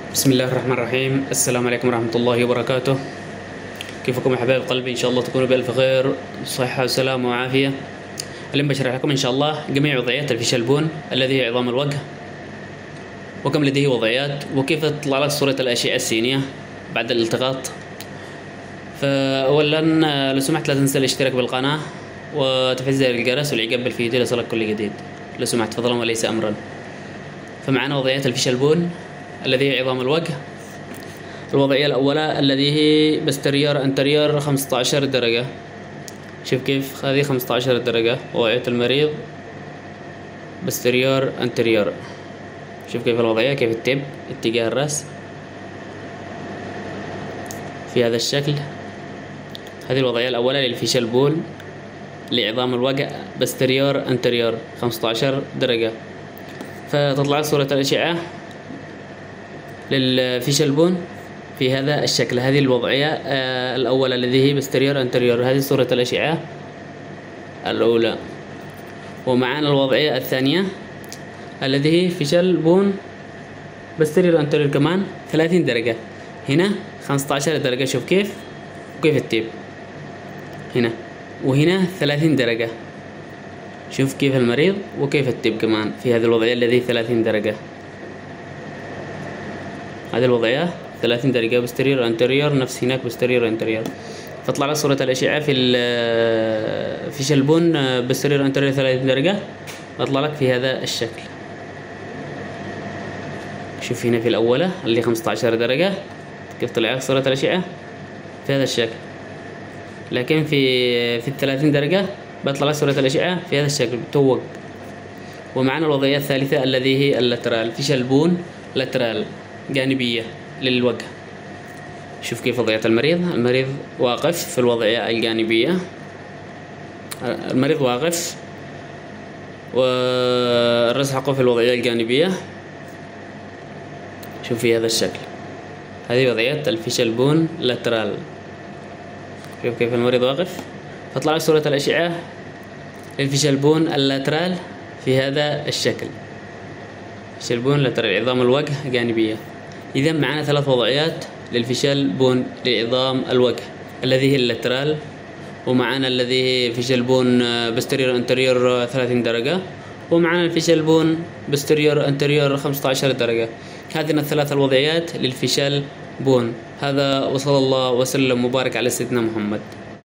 بسم الله الرحمن الرحيم. السلام عليكم ورحمة الله وبركاته. كيفكم يا حبايب قلبي؟ إن شاء الله تكونوا بألف خير، صحة وسلامة وعافية. اليوم بشرح لكم إن شاء الله جميع وضعيات الفشل بون الذي هي عظام الوجه، وكم لديه وضعيات، وكيف تطلع لك صورة الأشعة السينية بعد الالتقاط. فأولا لو سمحت لا تنسى الاشتراك بالقناة وتفعيل زر الجرس والإعجاب بالفيديو ليصلك كل جديد. لو سمحت فضلا وليس أمرا. فمعنا وضعيات الفشل بون الذي هي عظام الوجه. الوضعية الأولى الذي هي بستريار انتريور 15 درجة. شوف كيف هذه 15 درجة وضعية المريض بستريار انتريور. شوف كيف الوضعية، كيف التب اتجاه الرأس في هذا الشكل. هذه الوضعية الأولى للفشل بون لعظام الوجه بستريار انتريور 15 درجة. فتطلع صورة الأشعة للفشل بون في هذا الشكل. هذه الوضعية الأولى الذي هي بستريور انتريور، هذه صورة الأشعة الأولى. ومعنا الوضعية الثانية الذي هي فشل بون بستريور انتريور كمان 30 درجة. هنا 15 درجة، شوف كيف وكيف التيب هنا، وهنا 30 درجة. شوف كيف المريض وكيف التيب كمان في هذه الوضعية الذي 30 درجة. هذه الوضعية 30 درجة بستريور انتريور، نفس هناك بستريور انتريور. فطلع لك صورة الأشعة في فشل بون بستريور انتريور 30 درجة، اطلع لك في هذا الشكل. شوف هنا في الأولى اللي 15 درجة كيف طلع لك صورة الأشعة في هذا الشكل، لكن في 30 درجة بطلع لك صورة الأشعة في هذا الشكل بتوق. ومعنا الوضعية الثالثة الذي هي اللاترال، فشل بون لاترال جانبية للوجه. شوف كيف وضعية المريض واقف في الوضعية الجانبية، المريض واقف والرأس حقه في الوضعية الجانبية. شوف في هذا الشكل، هذه وضعية الفشل بون لاترال. شوف كيف المريض واقف. فطلع لك صورة الأشعة للفشل بون اللاترال في هذا الشكل، فشل بون لاترال عظام الوجه جانبية. إذا معنا 3 وضعيات للفشل بون لعظام الوجه الذي هي اللاترال، ومعنا الذي هي فشل بون بستريور انتريور 30 درجة، ومعنا الفشل بون بستريور انتريور 15 درجة. هذه ال3 الوضعيات للفشل بون. هذا وصلى الله وسلم وبارك على سيدنا محمد.